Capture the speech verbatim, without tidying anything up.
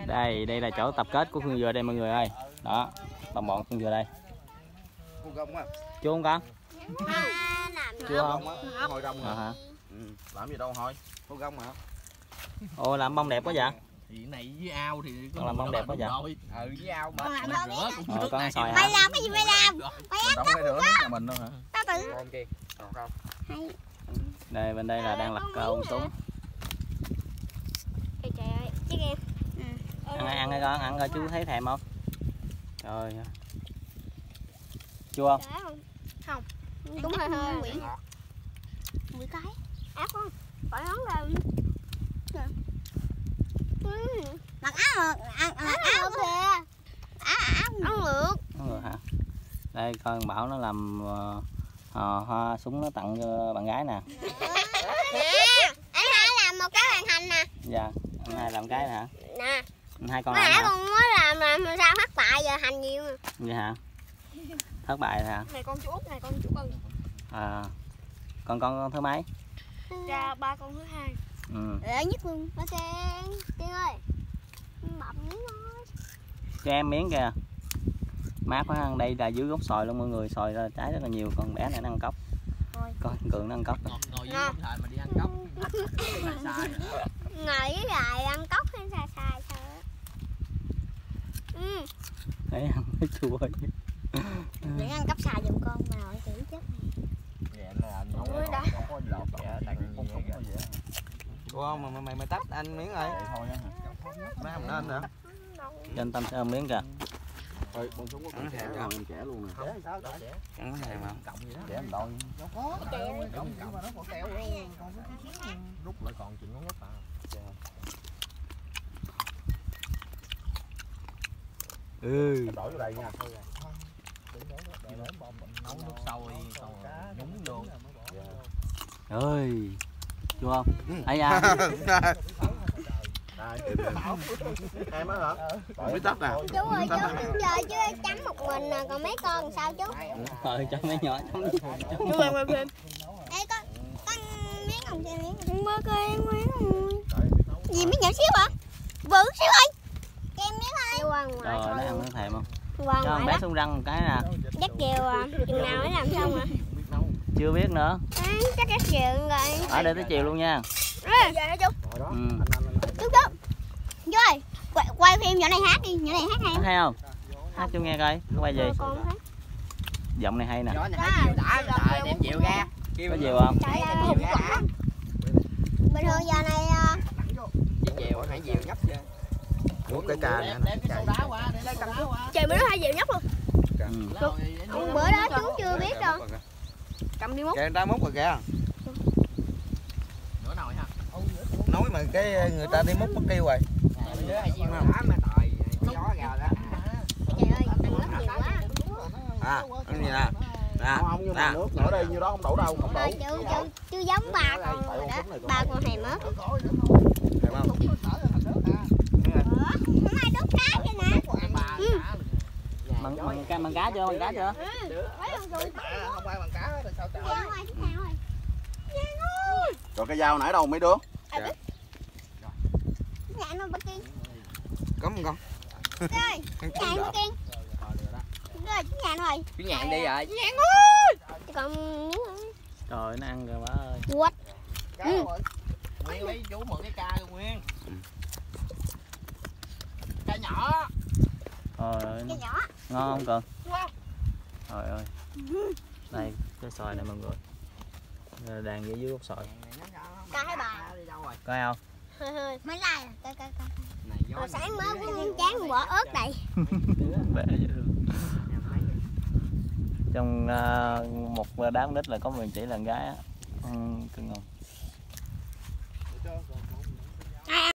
Đây, đây là chỗ tập kết của con dừa đây mọi người ơi. Đó, đồng bọn con dừa đây. Chưa không con? Chưa không? Hồi rong à, hả? Ừ, làm gì đâu hồi. Cô gông hả? Ồ, làm bông đẹp quá vậy. Thì cái này với ao thì con làm bông đẹp quá vậy. Ừ, với ao mà. Ờ, con ăn xoài hả? Mày làm cái gì mày làm? Mày ăn Không phải rửa nước nhà mình đâu hả? tao tự. Con kia. Còn không? Đây bên đây là đang lặt câu súng. Trời ơi, chiếc em. Ăn ăn cái con, ăn coi chú thấy thèm không? Trời ơi. Chua không? Không. Cũng hơi hơi Nguyễn. mười cái. Ác không? Phải nón lên. Mặc áo ăn mặc áo kìa. Áo áo áo ngược. Áo ngược hả? Đây con Bảo nó làm uh, uh, hoa súng nó tặng cho bạn gái nè. Anh hai làm một cái hoàn thành nè. Dạ, anh hai làm cái nè hả? Nè. Anh hai con Mới làm nãy hả? con mới làm làm sao thất bại giờ thành nhiều mà. Vậy hả? Thất bại rồi hả? Này con chú Út, này con chú Ân. À, con con con thứ mấy? Ra ba con thứ hai. Ừ. Ở nhất luôn. Ba Sen, Tiên ơi. Bậm miếng thôi. Cho em miếng kìa. Mát quá ăn, đây là dưới gốc xoài luôn mọi người, xoài ra trái rất là nhiều, con bé này nó ăn cốc. Con Cường nó ăn cốc. Ngồi, ngồi dưới gốc xoài mà đi ăn cốc. Sai rồi. Ngồi với lại ăn cốc hay xài xài sao á. Ừ. Đấy ăn mới chua chứ. Để ăn cốc xài giùm con mà nội chữ chết Ủa mà mày mày tách anh miếng ơi. Thôi á. Má không nên nữa. Cho anh Tâm sẽ ăn miếng kìa. Thôi con súng có con trẻ rồi, em trẻ luôn nè. Cắn cái này mà. Cộng gì đó. Để anh đôi. Cộng cộng nó còn kéo. Rút lại còn chừng ngón út à. Ừ. Đổi vô đây nha. Thôi Nấu nước sôi xong rồi nhúng vô. Ơi. Chua không? Ấy da. Em á hả? Biết tắt nè. chú ơi chú giờ chú chấm một mình nè, còn mấy con sao chú? Rồi cho mấy nhỏ chấm. Chú em em em. Đây con con miếng không chơi miếng. Mơ coi em miếng rồi. Gì miếng nhỏ xíu hả? Bự xíu ơi. Cho em miếng ơi. Rồi nó ăn nó thèm không? Qua Cho ngoài bé đó. xuống răng một cái nè. Dắt chiều à, chừng nào mới làm xong à? Chưa biết nữa. À, chắc dắt chiều rồi. Ở đây tới chiều luôn nha. À, giờ hả chú? Ừ. Chú chú. Chú ơi, quay, quay phim nhỏ này hát đi, nhỏ này hát hay Hát hay không? Hát chú nghe coi, nó quay gì? Con hát. Giọng này hay nè. Gió này hay chiều đã, trời đem chiều ra. Có chiều không? Trời ơi, hùng quả. Bình thường giờ này Chiều hãy chiều nhấp chưa? Ủa cái cà nè. Đem cái soda qua, để lấy soda qua. trời mới nói hai triệu nhóc luôn. Ừ. Ông bữa đó chú chưa biết đâu. Cầm đi múc. Kìa người ta múc rồi kìa. Nửa nồi ha. Nói mà cái người ta đi múc mất tiêu rồi. Trời ơi, ăn rất nhiều quá. À, ăn gì nè. Nè, Không, nhưng mà nước nữa đây nhiêu đó không đủ đâu, không đủ. Chú, chú, chú giống ba con rồi đó. Ba con thèm ớt. Thấy không? Không ai đốt cá vậy nè. Bằng bằng cá bằng cá chưa? Bằng cá chưa? Không ai bằng cá hết rồi sao trời. Rồi cái dao nãy đâu mấy đứa? Nhà nó bắt kiên. Cấm không con? Rồi, nhà nó kiên. Rồi, chú nhà nó rồi. Chú nhạn đi rồi. Nhạn ơi. Còn Trời nó ăn rồi bá ơi. quật. Ừ. Nguyên lấy chú mượn cái ca rồi Nguyên. Ca nhỏ. Trời Cái nhỏ. ngon không Cường? Wow. Trời ơi. Đây cái xoài này mọi người. Đang dưới dưới gốc xoài. Ca hay bà? Coi không? Hơi hơi. Mới like à. Coi coi coi. Này gió. Hồi sáng mới với chán bỏ ớt đầy. Bé dễ thương. Trong uh, một đám nít là có mình chỉ là con gái á. Ừ, cưng không?